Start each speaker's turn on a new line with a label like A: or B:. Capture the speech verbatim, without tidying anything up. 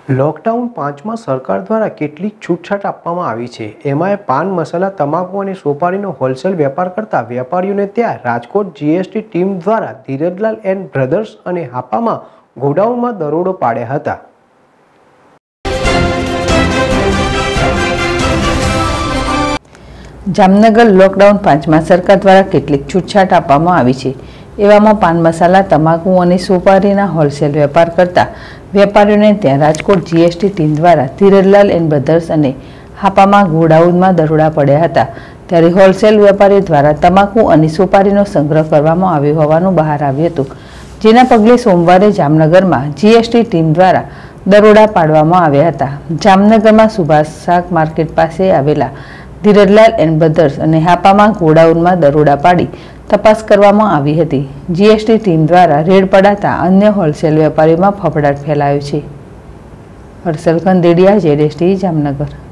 A: Lockdown પાંચમાં સરકાર દ્વારા કેટલીક છૂટછાટ આપવામાં આવી છે। એમાંય પાન મસાલા, તમાકુ અને સોપારીનો હોલસેલ વેપાર કરતા વેપારીઓને ત્યાં રાજકોટ જીએસટી ટીમ દ્વારા ધીરજલાલ એન્ડ બ્રધર્સ અને હાપામાં ગોડાઉનમાં દરોડો પાડ્યા હતા।
B: જામનગર લોકડાઉન પાંચમાં સરકાર દ્વારા કેટલીક છૂટછાટ આપવામાં આવી છે। એવામાં પાન મસાલા, તમાકુ અને સોપારીના હોલસેલ વેપાર કરતા વેપારીઓને ત્યાં રાજકોટ જીએસટી ટીમ દ્વારા ધીરજલાલ એન્ડ બ્રધર્સ અને હાપામાં ગોડાઉનમાં દરોડા પડ્યા હતા। ત્યારે હોલસેલ વેપારીઓ દ્વારા તમાકુ અને સોપારીનો સંગ્રહ કરવામાં આવ્યો હોવાનું બહાર આવ્યું હતું, જેના પગલે સોમવારે જામનગરમાં જીએસટી ટીમ દ્વારા દરોડા પાડવામાં આવ્યા હતા। જામનગરમાં સુભાષ શાક માર્કેટ પાસે આવેલા ધીરજલાલ એન્ડ બ્રધર્સ અને હાપામાં ગોડાઉનમાં દરોડા પાડી તપાસ કરવામાં આવી હતી। જીએસટી ટીમ દ્વારા રેડ પડાતા અન્ય હોલસેલ વેપારીઓમાં ફફડાટ ફેલાયો છે। હર્ષલ ખંડેડિયા, જેડેશટી, જામનગર।